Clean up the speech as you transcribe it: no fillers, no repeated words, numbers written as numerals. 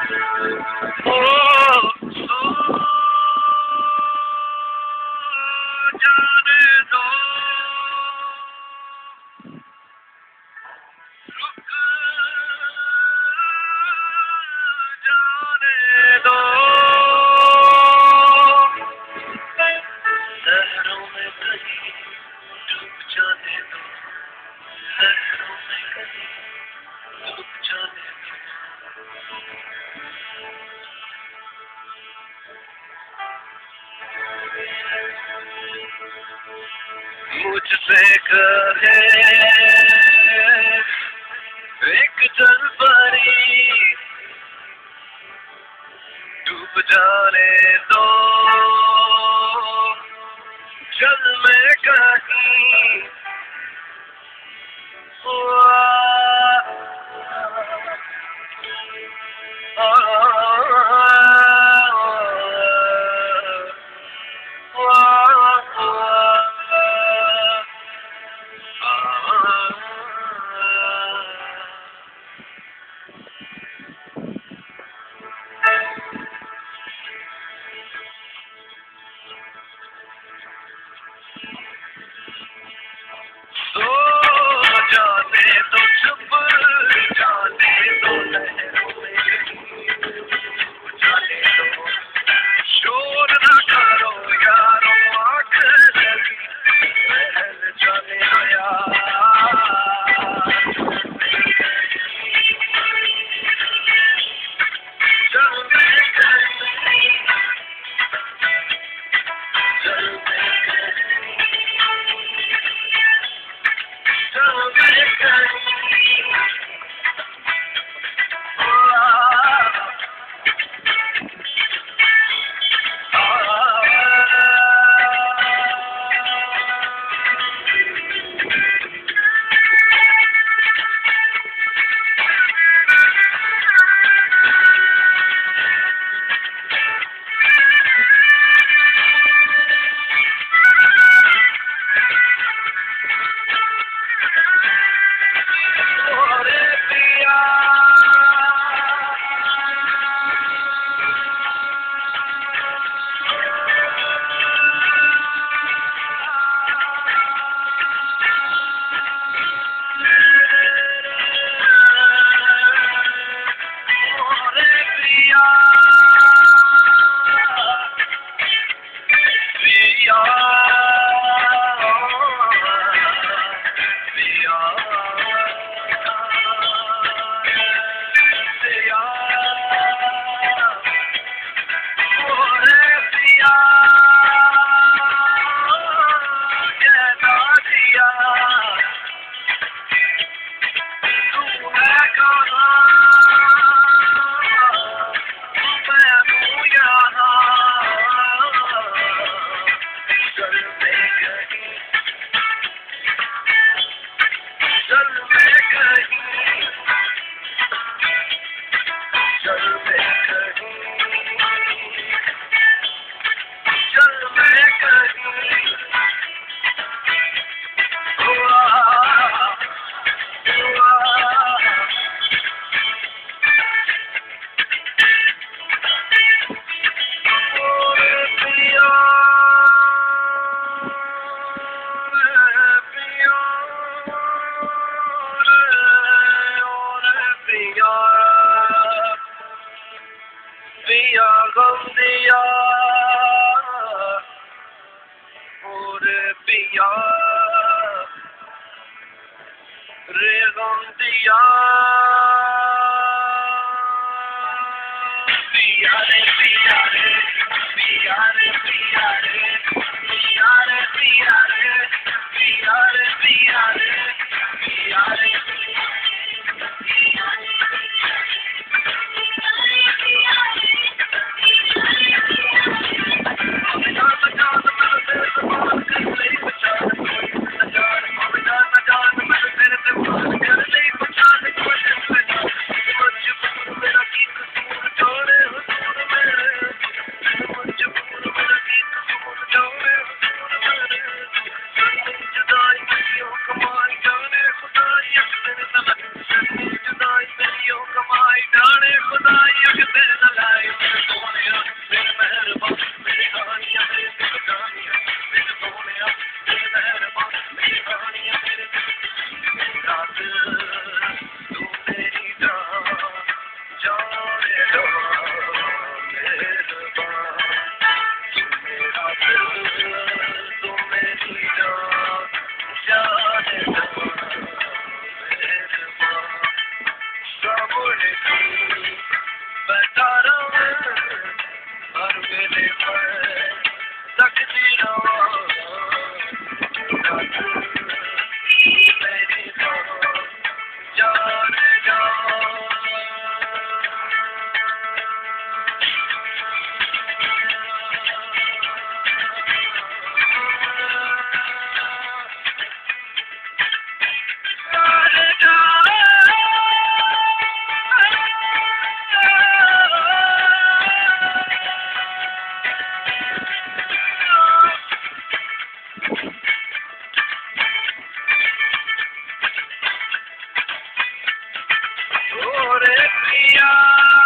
ओ सो जाने दो, रुक जाने दो, लहरों में कहीं डूब जाने दो, लहरों में कहीं डूब जाने दो। मुझसे कहे एक जलपरी डूब जाने दो, जल में कहीं सो जाने दो, चुप जाने दो, लहरों में डूब जाने दो, शोर न करो यारो, आँख लगी बहल जाने दो यार, जल में कहीं, जल में कहीं, जल में कहीं, दिया गम दिया और पिया रे गम दिया, पिया रे पिया रे पिया रे पिया रे पिया रे पिया रे पिया रे पिया रे पिया रे रे पिया